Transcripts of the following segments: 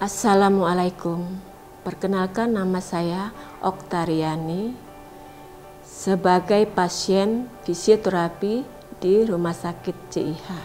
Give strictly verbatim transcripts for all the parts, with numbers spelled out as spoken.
Assalamualaikum. Perkenalkan, nama saya Oktariani sebagai pasien fisioterapi di Rumah Sakit J I H.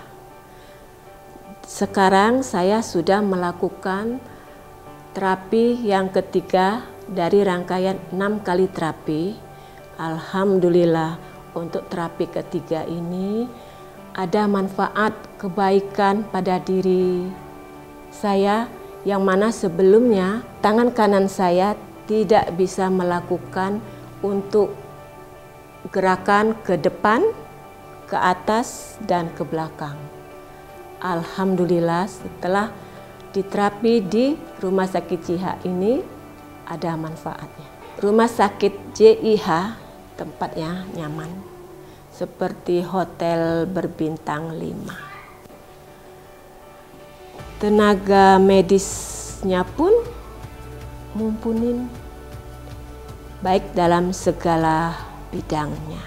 Sekarang saya sudah melakukan terapi yang ketiga dari rangkaian enam kali terapi. Alhamdulillah, untuk terapi ketiga ini ada manfaat kebaikan pada diri saya, yang mana sebelumnya tangan kanan saya tidak bisa melakukan untuk gerakan ke depan, ke atas, dan ke belakang. Alhamdulillah, setelah diterapi di Rumah Sakit J I H ini ada manfaatnya. Rumah Sakit J I H tempatnya nyaman, seperti hotel berbintang lima. Tenaga medisnya pun mumpuni, baik dalam segala bidangnya.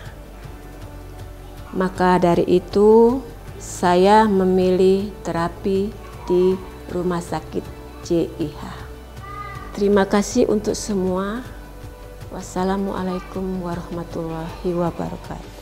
Maka dari itu saya memilih terapi di Rumah Sakit J I H. Terima kasih untuk semua. Wassalamualaikum warahmatullahi wabarakatuh.